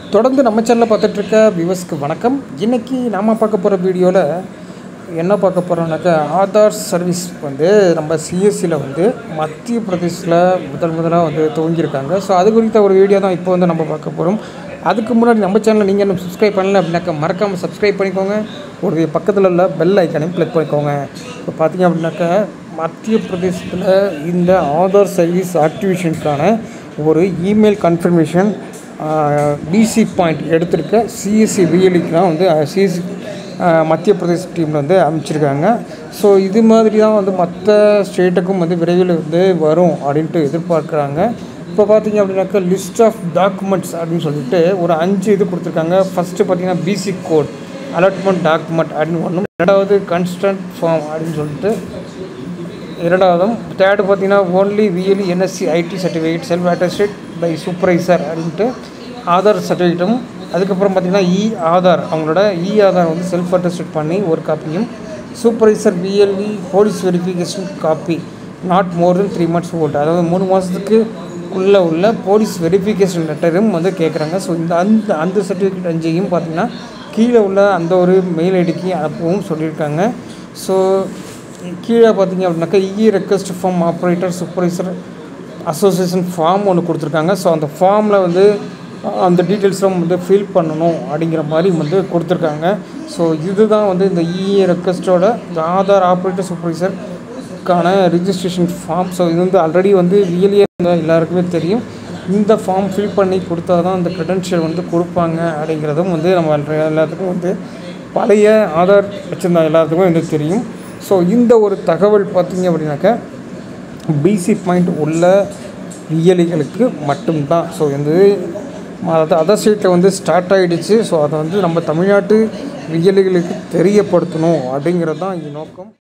தொடர்ந்து நம்ம சேனலில் பார்த்துட்டு இருக்க வியூவர்ஸ்க்கு வணக்கம். இன்றைக்கி நாம் பார்க்க போகிற வீடியோவில் என்ன பார்க்க போகிறோம்னாக்கா, ஆதார் சர்வீஸ் வந்து நம்ம சிஎஸ்சியில் வந்து மத்திய பிரதேசில் முதலாக வந்து துவங்கியிருக்காங்க. ஸோ அது குறித்த ஒரு வீடியோ தான் இப்போ வந்து நம்ம பார்க்க போகிறோம். அதுக்கு முன்னாடி நம்ம சேனலில் நீங்கள் இன்னும் சப்ஸ்கிரைப் பண்ணல அப்படின்னாக்கா மறக்காமல் சப்ஸ்கிரைப் பண்ணிக்கோங்க. ஒரு பக்கத்தில் உள்ள பெல் ஐக்கானையும் கிளிக் பண்ணிக்கோங்க. இப்போ பார்த்தீங்க அப்படின்னாக்கா, மத்திய பிரதேசத்தில் இந்த ஆதார் சர்வீஸ் ஆக்டிவேஷனுக்கான ஒரு இமெயில் கன்ஃபர்மேஷன் பிசி பாயிண்ட் எடுத்திருக்க சிஎஸ்சி விஎல்இக்கு தான் வந்து சிஎஸ்சி மத்திய பிரதேச டீமில் வந்து அமைச்சிருக்காங்க. ஸோ இது மாதிரி தான் வந்து மற்ற ஸ்டேட்டுக்கும் வந்து விரைவில் வந்து வரும் அப்படின்ட்டு எதிர்பார்க்குறாங்க. இப்போ பார்த்தீங்க அப்படின்னாக்கா, லிஸ்ட் ஆஃப் டாக்குமெண்ட்ஸ் அப்படின்னு சொல்லிட்டு ஒரு 5 இது கொடுத்துருக்காங்க. ஃபஸ்ட்டு பார்த்தீங்கன்னா பிசி கோட், அலாட்மெண்ட் டாக்குமெண்ட் அப்படின்னு ஒன்றும், ரெண்டாவது கன்ஸ்டன்ட் ஃபார்ம் அப்படின்னு சொல்லிட்டு இரண்டாவதும், தேர்டு பார்த்தீங்கன்னா only VLE NSC ID certificate self attested by supervisor அப்படின்ட்டு ஆதார் சர்டிஃபிகேட்டும், அதுக்கப்புறம் பார்த்திங்கன்னா ஆதார் அவங்களோட ஆதார் வந்து செல்ஃப் அட்டஸ்டட் பண்ணி ஒரு காப்பியும், supervisor VLE police verification copy not more than 3 months old, அதாவது 3 மாதத்துக்கு உள்ளே உள்ள போலீஸ் வெரிஃபிகேஷன் லெட்டரும் வந்து கேட்குறாங்க. ஸோ அந்த சர்டிஃபிகேட் 5ஐயும் பார்த்திங்கன்னா கீழே உள்ள அந்த ஒரு மெயில் ஐடிக்கு அனுப்பவும் சொல்லியிருக்காங்க. ஸோ கீழே பார்த்திங்க அப்படின்னாக்கா request form operator supervisor association form ஒன்று கொடுத்துருக்காங்க. ஸோ அந்த ஃபார்மில் வந்து அந்த டீட்டெயில்ஸும் வந்து ஃபில் பண்ணணும் அப்படிங்கிற மாதிரி வந்து கொடுத்துருக்காங்க. ஸோ இதுதான் வந்து இந்த ரெக்வஸ்ட்டோட இந்த ஆதார் ஆப்ரேட்டர் சூப்பர்வைசருக்கான ரிஜிஸ்ட்ரேஷன் ஃபார்ம். ஸோ இது வந்து ஆல்ரெடி வந்து ரியலியே எல்லாருக்குமே தெரியும். இந்த ஃபார்ம் ஃபில் பண்ணி கொடுத்தா தான் அந்த க்ரெடென்ஷியல் வந்து கொடுப்பாங்க அப்படிங்கிறதும் வந்து நம்ம எல்லாத்துக்கும் வந்து பழைய ஆதார் வச்சுருந்தா எல்லாத்துக்கும் வந்து தெரியும். ஸோ இந்த ஒரு தகவல் பார்த்திங்க அப்படின்னாக்கா பிசி பாயிண்ட் உள்ள விஎல்இகளுக்கு மட்டும்தான். ஸோ வந்து அதர் ஸ்டேட்டில் வந்து ஸ்டார்ட் ஆகிடுச்சு. ஸோ அதை வந்து நம்ம தமிழ்நாட்டு விஎல்இகளுக்கு தெரியப்படுத்தணும் அப்படிங்கிறது தான் இது நோக்கம்.